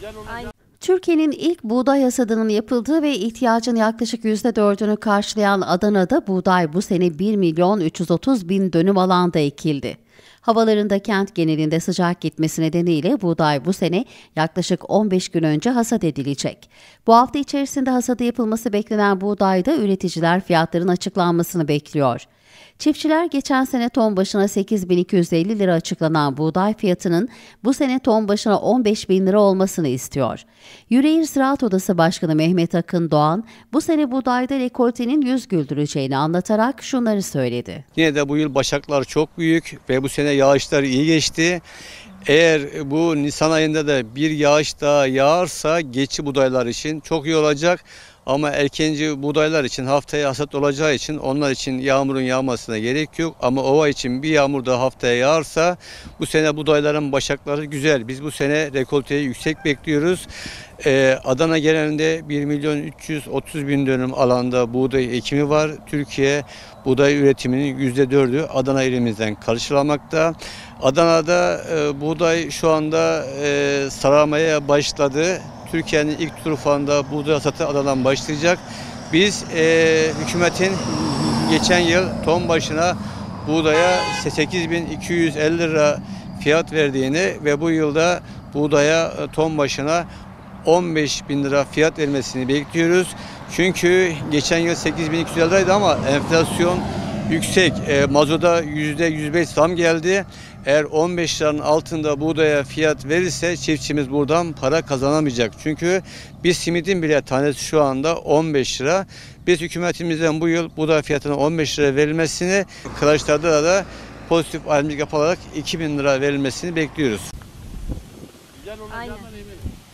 Türkiye'nin ilk buğday hasadının yapıldığı ve ihtiyacın yaklaşık %4'ünü karşılayan Adana'da buğday bu sene 1.330.000 dönüm alanda ekildi. Havalarında kent genelinde sıcak gitmesi nedeniyle buğday bu sene yaklaşık 15 gün önce hasat edilecek. Bu hafta içerisinde hasadı yapılması beklenen buğdayda üreticiler fiyatların açıklanmasını bekliyor. Çiftçiler geçen sene ton başına 8.250 lira açıklanan buğday fiyatının bu sene ton başına 15.000 lira olmasını istiyor. Yüreğir Ziraat Odası Başkanı Mehmet Akın Doğan, bu sene buğdayda rekoltenin yüz güldüreceğini anlatarak şunları söyledi. Yine de bu yıl başaklar çok büyük ve bu sene yağışlar iyi geçti. Eğer bu Nisan ayında da bir yağış daha yağarsa geçi buğdaylar için çok iyi olacak. Ama erkenci buğdaylar için haftaya hasat olacağı için onlar için yağmurun yağmasına gerek yok. Ama ova için bir yağmur daha haftaya yağarsa bu sene buğdayların başakları güzel. Biz bu sene rekolteyi yüksek bekliyoruz. Adana genelinde 1.330.000 dönüm alanda buğday ekimi var. Türkiye buğday üretiminin %4'ü Adana ilimizden karşılamakta. Adana'da buğday şu anda sararmaya başladı. Türkiye'nin ilk turfanda buğday hasatı Adana'dan başlayacak. Biz hükümetin geçen yıl ton başına buğdaya 8.250 lira fiyat verdiğini ve bu yılda buğdaya ton başına 15.000 lira fiyat vermesini bekliyoruz. Çünkü geçen yıl 8.250 liraydı ama enflasyon yüksek. Mazota %105 zam geldi. Eğer 15 liranın altında buğdaya fiyat verirse çiftçimiz buradan para kazanamayacak. Çünkü bir simidin bile tanesi şu anda 15 lira. Biz hükümetimizden bu yıl buğday fiyatına 15 lira verilmesini, kıraçlarda da pozitif ayrımcılık yapılarak 2.000 lira verilmesini bekliyoruz. Aynen.